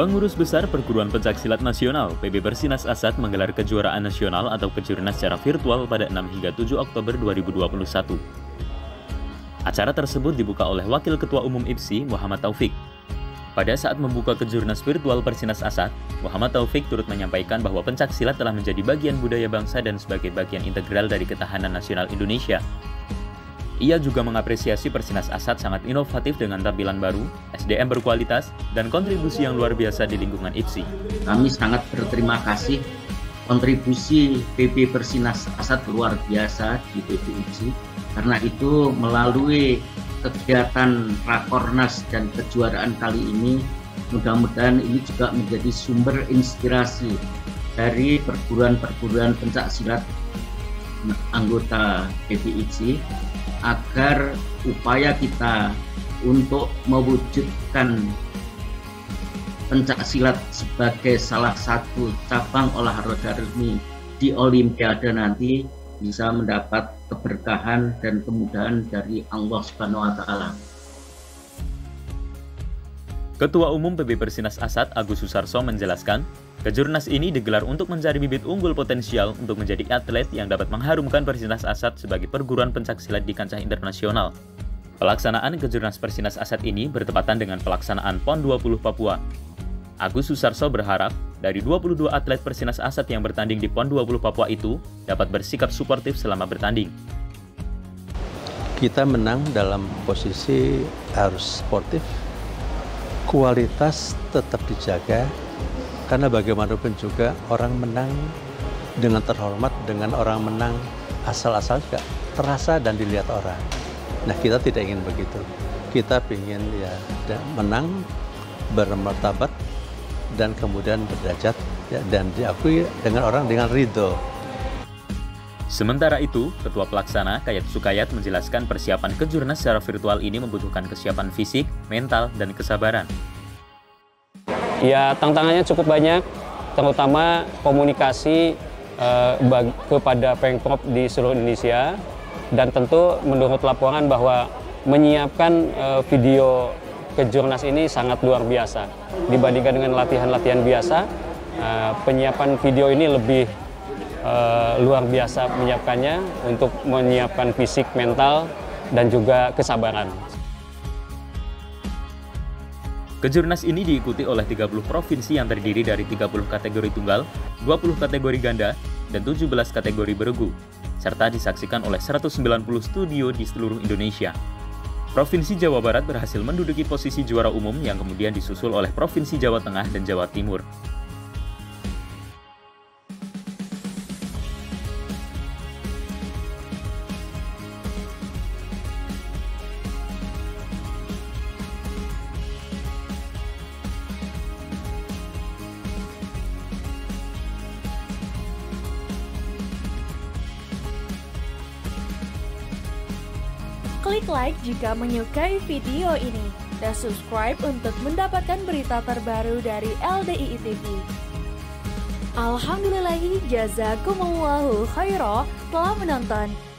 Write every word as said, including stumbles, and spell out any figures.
Pengurus Besar Perguruan Pencaksilat Nasional P B Persinas Asat menggelar kejuaraan nasional atau kejurnas secara virtual pada enam hingga tujuh Oktober dua ribu dua puluh satu. Acara tersebut dibuka oleh Wakil Ketua Umum I P S I, Muhammad Taufik. Pada saat membuka kejurnas virtual Persinas Asat, Muhammad Taufik turut menyampaikan bahwa pencaksilat telah menjadi bagian budaya bangsa dan sebagai bagian integral dari ketahanan nasional Indonesia. Ia juga mengapresiasi Persinas Asat sangat inovatif dengan tampilan baru, S D M berkualitas, dan kontribusi yang luar biasa di lingkungan I P S I. Kami sangat berterima kasih kontribusi P B Persinas Asat luar biasa di P B I P S I. Karena itu melalui kegiatan Rakornas dan kejuaraan kali ini, mudah-mudahan ini juga menjadi sumber inspirasi dari perguruan-perguruan pencaksilat anggota P B I P S I agar upaya kita untuk mewujudkan pencaksilat sebagai salah satu cabang olahraga resmi di Olimpiade nanti bisa mendapat keberkahan dan kemudahan dari Allah Subhanahu wa Ta'ala. Ketua Umum P B Persinas Asat Agus Susarso menjelaskan, kejurnas ini digelar untuk mencari bibit unggul potensial untuk menjadi atlet yang dapat mengharumkan Persinas Asat sebagai perguruan pencaksilat di kancah internasional. Pelaksanaan kejurnas Persinas Asat ini bertepatan dengan pelaksanaan PON dua puluh Papua. Agus Susarso berharap dari dua puluh dua atlet Persinas Asat yang bertanding di PON dua puluh Papua itu dapat bersikap suportif selama bertanding. Kita menang dalam posisi harus sportif, kualitas tetap dijaga, karena bagaimanapun juga orang menang dengan terhormat, dengan orang menang asal-asal juga terasa dan dilihat orang. Nah, kita tidak ingin begitu. Kita ingin ya menang, bermartabat, dan kemudian berderajat ya, dan diakui dengan orang dengan ridho. Sementara itu, Ketua Pelaksana Kayat Sukayat menjelaskan persiapan kejurnas secara virtual ini membutuhkan kesiapan fisik, mental, dan kesabaran. Ya, tantangannya cukup banyak, terutama komunikasi eh, kepada Pemprov di seluruh Indonesia, dan tentu menurut laporan bahwa menyiapkan eh, video kejurnas ini sangat luar biasa. Dibandingkan dengan latihan-latihan biasa, eh, penyiapan video ini lebih eh, luar biasa menyiapkannya untuk menyiapkan fisik, mental, dan juga kesabaran. Kejurnas ini diikuti oleh tiga puluh provinsi yang terdiri dari tiga puluh kategori tunggal, dua puluh kategori ganda, dan tujuh belas kategori beregu, serta disaksikan oleh seratus sembilan puluh studio di seluruh Indonesia. Provinsi Jawa Barat berhasil menduduki posisi juara umum yang kemudian disusul oleh Provinsi Jawa Tengah dan Jawa Timur. Klik like jika menyukai video ini, dan subscribe untuk mendapatkan berita terbaru dari L D I I T V. Alhamdulillahi jazakumullahu khairah telah menonton.